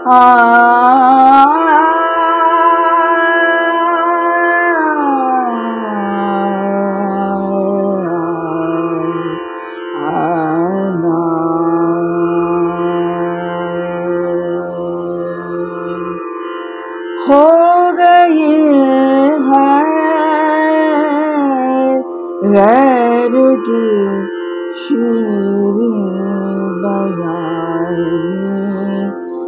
ہو گئی ہے غیر کی شیریں بیانی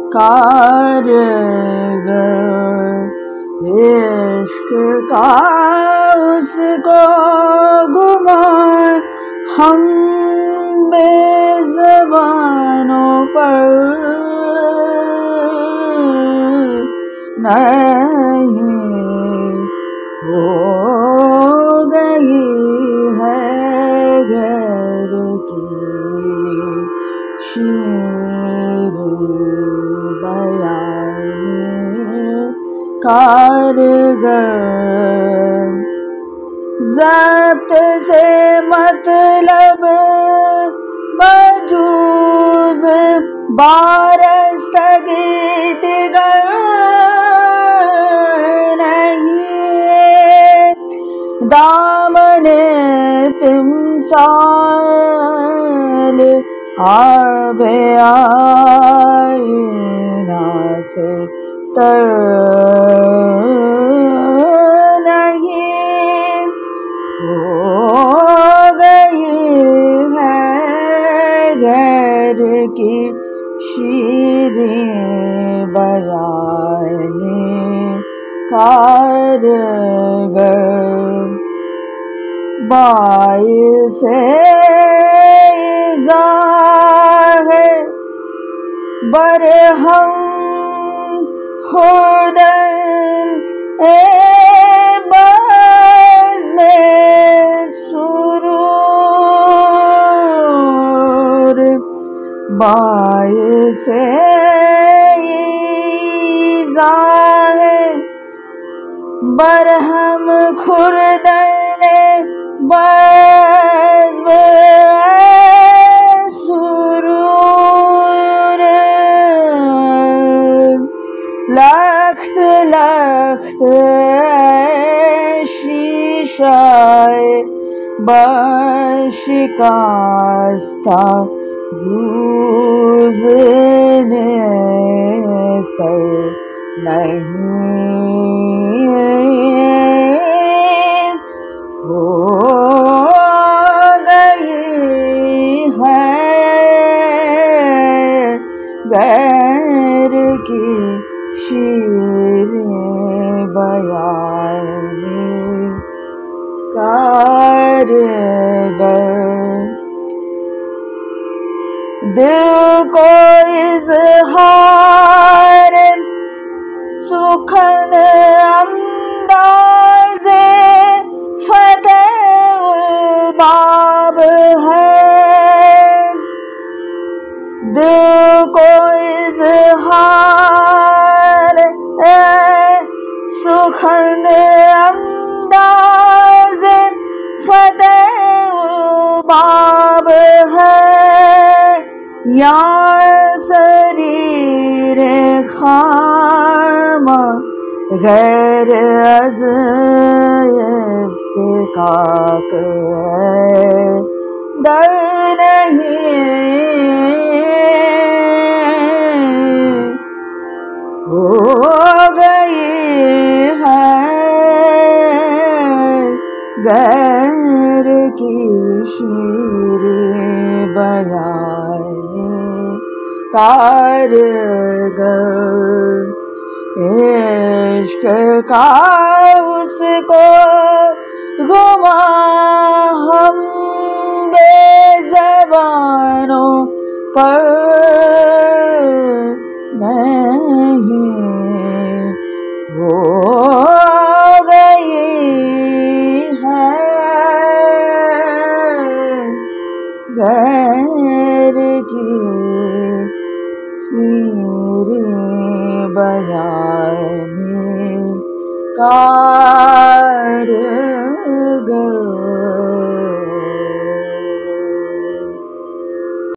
کارگر عشق کا اس کو گمان ہم بے زبانوں پر نہیں ہو گئی ہے غیر کی شیریں بیانی کارگر ضبط سے مطلب بجوز بارستگی دیگر نہیں دامن تمثال آب آئینہ سے تر نہیں ہو گئی ہے غیر کی شیریں بیانی کارگر باعث ایضاح برہم خوردن بزم سرور باعث ایضاح برہم خوردن بزم سرور لخت لخت شیشہ بشکستہ جوز نیستر نہیں ہو گئی ہے غیر کی شیریں بیانی کارگر دل کو اظہار سخن انداز فتح الباب ہے دل کو اظہار سخن انداز فتح الباب ہے یا سریر خامہ غیر از استقاق در نہیں ہو گئی ہے غیر کی شیریں بیانی کارگر عشق کا اس کو گمان ہم بے زبانوں پر نہیں ہو گئی ہے غیر کی شیریں بیانی کارگر